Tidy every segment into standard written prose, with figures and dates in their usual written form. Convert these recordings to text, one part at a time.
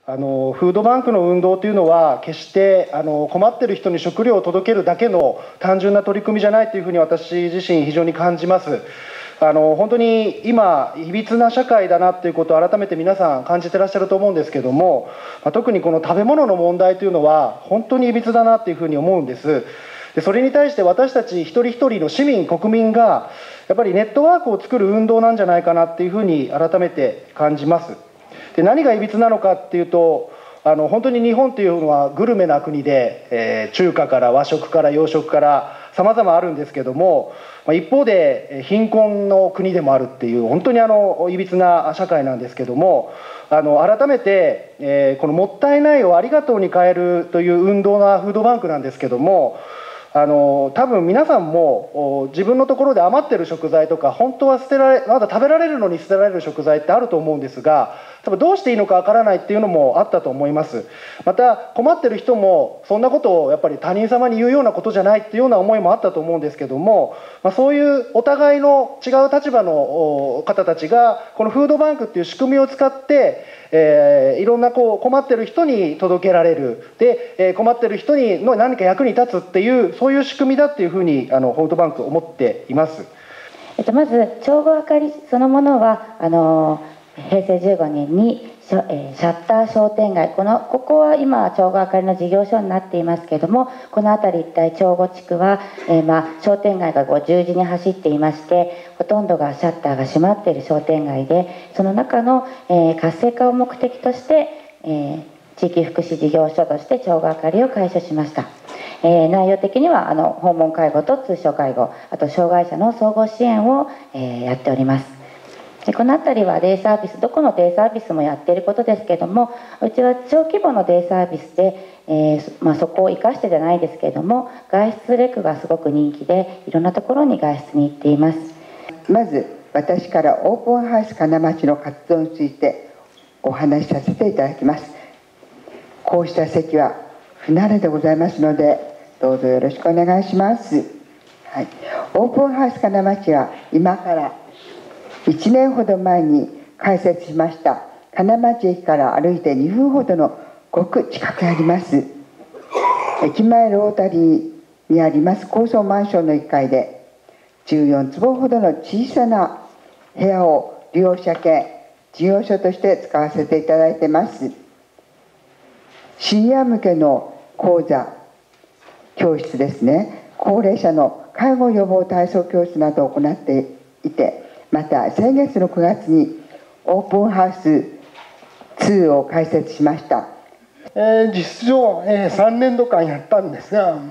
フードバンクの運動というのは決して困っている人に食料を届けるだけの単純な取り組みじゃないというふうに私自身非常に感じます。本当に今いびつな社会だなということを改めて皆さん感じてらっしゃると思うんですけども、特にこの食べ物の問題というのは本当にいびつだなというふうに思うんです。でそれに対して私たち一人一人の市民国民がやっぱりネットワークを作る運動なんじゃないかなというふうに改めて感じます。で何がいびつなのかっていうと、本当に日本というのはグルメな国で、中華から和食から洋食から様々あるんですけども、一方で貧困の国でもあるっていう本当にいびつな社会なんですけども、改めて、このもったいないをありがとうに変えるという運動がフードバンクなんですけども、多分皆さんも自分のところで余ってる食材とか本当はまだ食べられるのに捨てられる食材ってあると思うんですが、多分どうしていいのかわからないっていうのもあったと思います。また困ってる人もそんなことをやっぱり他人様に言うようなことじゃないっていうような思いもあったと思うんですけども、そういうお互いの違う立場の方たちがこのフードバンクっていう仕組みを使っていろんな困ってる人に届けられるで、困ってる人にの何か役に立つっていうそういう仕組みだっていうふうにフードバンク思っています。 まず帳簿あかりそのものは平成15年にシャッター商店街、ここは今帳簿あかりの事業所になっていますけれども、この辺り一帯帳簿地区は、商店街が十字に走っていまして、ほとんどがシャッターが閉まっている商店街で、その中の、活性化を目的として、地域福祉事業所として帳簿あかりを開所しました。内容的には訪問介護と通所介護、あと障害者の総合支援を、やっております。でこの辺りはデイサービス、どこのデイサービスもやっていることですけれども、うちは小規模のデイサービスで、そこを生かしてじゃないですけれども、外出レクがすごく人気で、いろんなところに外出に行っています。 まず私からオープンハウス金町の活動についてお話しさせていただきます。こうした席は不慣れでございますので、どうぞよろしくお願いします。はい、オープンハウス金町は今から1年ほど前に開設しました金町駅から歩いて2分ほどのごく近くにあります、駅前ロータリーにあります高層マンションの1階で14坪ほどの小さな部屋を利用者兼事業所として使わせていただいています。シニア向けの講座教室ですね、高齢者の介護予防体操教室などを行っていて、また先月の9月にオープンハウス2を開設しました。 実質上、3年度間やったんですが、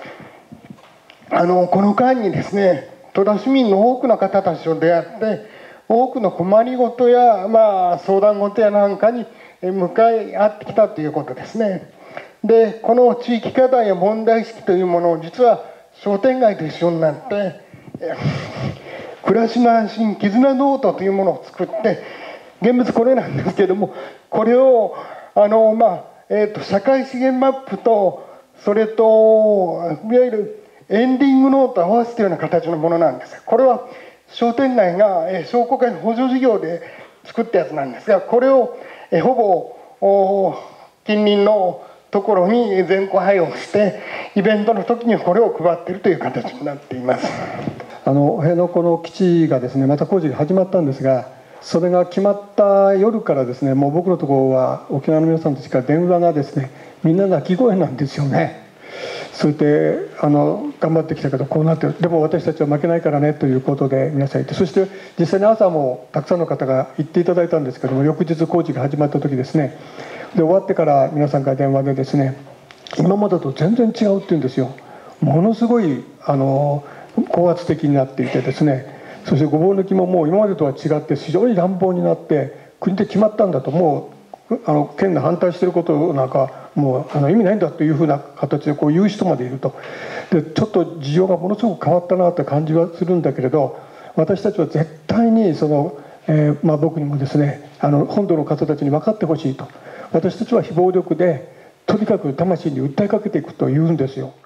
この間にですね、戸田市民の多くの方たちと出会って多くの困りごとや、相談事やなんかに向かい合ってきたということですね。でこの地域課題や問題意識というものを実は商店街と一緒になって暮らしの安心絆ノートというものを作って、現物これなんですけども、これを社会資源マップとそれといわゆるエンディングノートを合わせたような形のものなんです。これは商店街が商工会の補助事業で作ったやつなんですが、これをほぼ近隣のところに全戸配をしてイベントの時にこれを配っているという形になっています。 辺野古の基地がですね、また工事が始まったんですが、それが決まった夜からですね、もう僕のところは沖縄の皆さんたちから電話がですね、みんな泣き声なんですよね。それで頑張ってきたけどこうなってる、でも私たちは負けないからねということで皆さん言って、そして実際に朝もたくさんの方が行っていただいたんですけども、翌日工事が始まった時ですね、で終わってから皆さんから電話でですね、今までと全然違うって言うんですよ。ものすごい高圧的になっていてですね、そしてごぼう抜きももう今までとは違って非常に乱暴になって、国で決まったんだと、もう県の反対してることなんかもう意味ないんだというふうな形で言う人までいると。でちょっと事情がものすごく変わったなという感じはするんだけれど、私たちは絶対に僕にもですね、本土の方たちに分かってほしいと。私たちは非暴力でとにかく魂に訴えかけていくというんですよ。